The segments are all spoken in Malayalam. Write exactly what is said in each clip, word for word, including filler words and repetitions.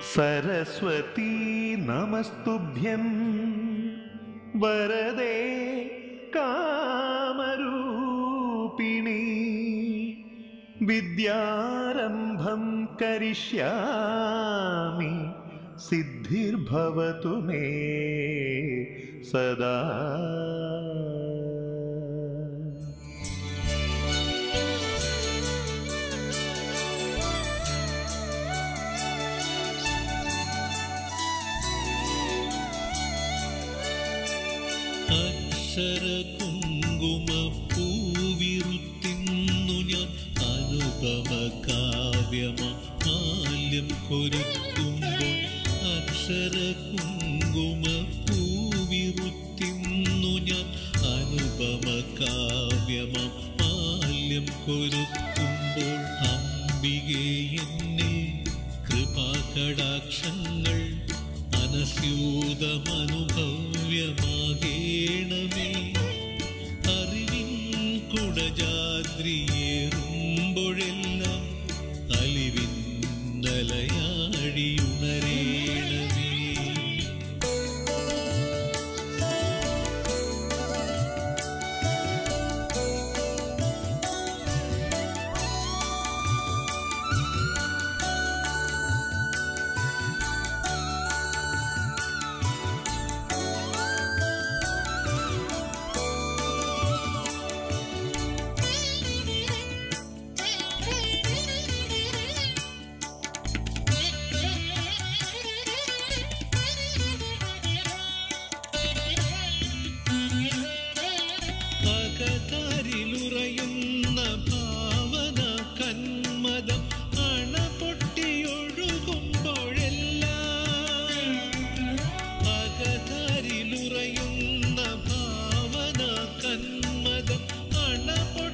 सरस्वती नमस्तुभ्यं वरदे कामरूपिणी विद्यारम्भं करिष्यामि सिद्धिर्भवतु मे सदा। അക്ഷര കുങ്കുമ പൂവിറുത്തിന്നു ഞാൻ അനുപമ കാവ്യമാല്യം കൊരുക്കുമ്പോൾ അക്ഷര കുങ്കുമ പൂവിറുത്തിന്നു ഞാൻ അനുപമ കാവ്യമാല്യം കൊരുക്കുമ്പോൾ അംബികേ എന്നെ കൃപാകടാക്ഷങ്ങൾ അനസ്യൂതമനുഭവ്യമാകേണമേ അറിവിൻ കുടജാദ്രിയേറുമ്പോഴെല്ലാം അലിവിൻ നലയാഴിയുണരേണമേ. അകതാരിലുറയുന്ന ഭാവന കന്മദം അണ പൊട്ടിയൊഴുകുമ്പോഴെല്ലാം അകതാരിലുറയുന്ന ഭാവന കന്മദം അണ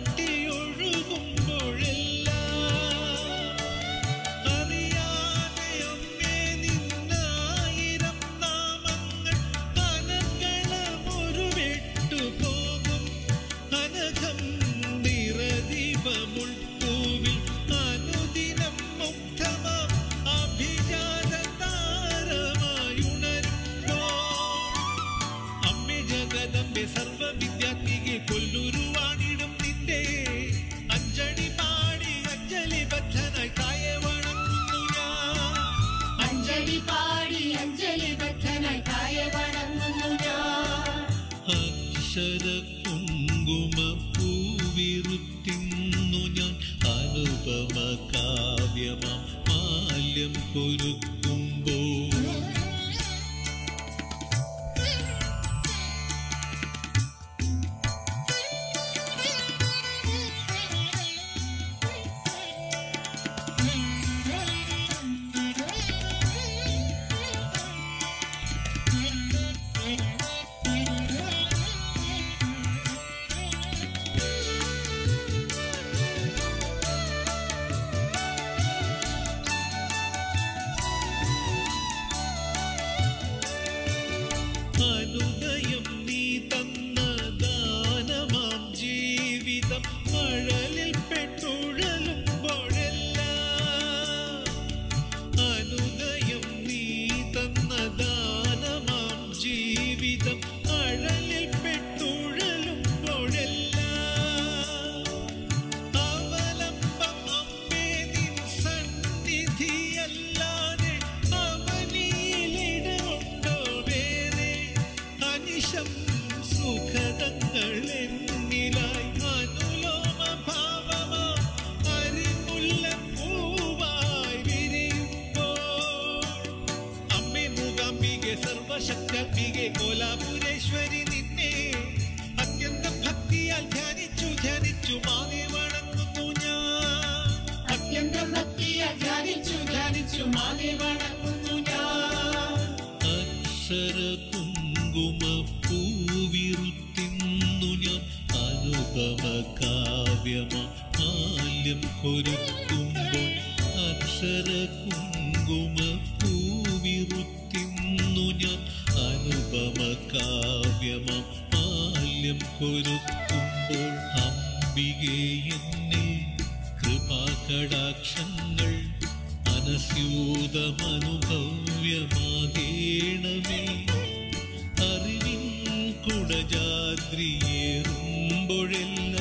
പൊട്ടിയൊഴുകുമ്പോഴെല്ലാം അറിയാതെ അമ്മേ നിന്നായിരം നാമങ്ങൾ അനകളമൊരു വെട്ടുപോ അനഘം നിറദീപമുൾപ്പൂവിൽ അനുദിനം മുഗ്ധമാം അഭിജാത താരമായുണരുമ്പോ അമ്മേ ജഗദംബെ സർവവിദ്യാത്മികെ കൊല്ലുരുവാണിടും നിന്റെ അഞ്ജലി പാടി അഞ്ജലി ബദ്ധനായി തായെ വണങ്ങുന്നു ഞാൻ. അഞ്ജലി പാടി അഞ്ജലി ബദ്ധനായി തായെ വണങ്ങുന്നു ഞാൻ. അക്ഷര കുങ്കുമ പൂവിറുത്തിന്നു ഞാൻ അനുപമ കാവ്യമാല്യം കൊരുക്കുമ്പോൾ അനുദയം നീ തന്ന ദാനമാം ജീവിതം മഴലിൽ പെട്ടുഴലുമ്പോഴെല്ലാം അനുദയം നീ തന്ന ദാനമാം ജീവിതം മഴലിൽ പെട്ടുഴലുമ്പോഴെല്ലാം അവലംബം അമ്മേ നിൻ സന്നിധിയല്ലാതെ അവനിയിലിടമുണ്ടോ വേറെ അനിശം സുഖതങ്ങൾ എന്നിലായി അനുലോമ ഭാവമാ അരിമുല്ല പൂവായി വിരിയുമ്പോൾ അമ്മേ മൂകാംബികെ സർവശക്തംബികെ കോലാപുരേശ്വരി നിന്നെ അത്യന്തം ഭക്തിയാൽ ധ്യാനിച്ചു ധ്യാനിച്ചു മാനെ വണങ്ങുന്നു ഞാൻ. അത്യന്തം ഭക്തിയാൽ ധ്യാനിച്ചു ധ്യാനിച്ചു മാനെ വണങ്ങുന്നു ഞാൻ. അക്ഷര കുങ്കുമ പൂവിറുത്തിന്നു ഞാൻ അനുപമ കാവ്യമാല്യം കൊരുക്കുമ്പോൾ അക്ഷര കുങ്കുമ പൂവിറുത്തിന്നു ഞാൻ അനുപമ കാവ്യമാല്യം കൊരുക്കുമ്പോൾ അംബികേ എന്നെ കൃപാകടാക്ഷങ്ങൾ മനസ്യൂതമനുഭവ്യമാകേണമേ അറിവിൻ കുടജാദ്രിയേറുമ്പോഴെല്ലാം